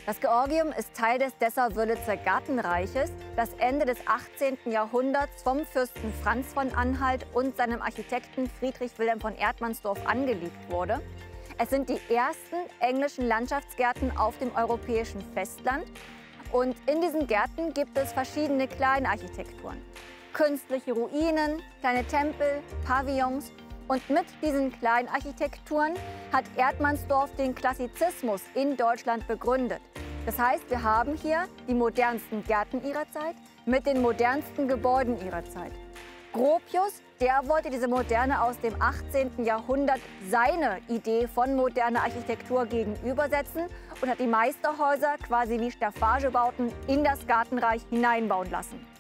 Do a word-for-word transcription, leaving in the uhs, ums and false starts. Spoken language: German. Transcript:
Das Georgium ist Teil des Dessau-Wörlitzer Gartenreiches, das Ende des achtzehnten Jahrhunderts vom Fürsten Franz von Anhalt und seinem Architekten Friedrich Wilhelm von Erdmannsdorff angelegt wurde. Es sind die ersten englischen Landschaftsgärten auf dem europäischen Festland. Und in diesen Gärten gibt es verschiedene Kleinarchitekturen. Künstliche Ruinen, kleine Tempel, Pavillons. Und mit diesen Kleinarchitekturen hat Erdmannsdorff den Klassizismus in Deutschland begründet. Das heißt, wir haben hier die modernsten Gärten ihrer Zeit mit den modernsten Gebäuden ihrer Zeit. Gropius, der wollte diese Moderne aus dem achtzehnten Jahrhundert seine Idee von moderner Architektur gegenübersetzen und hat die Meisterhäuser quasi wie Staffagebauten in das Gartenreich hineinbauen lassen.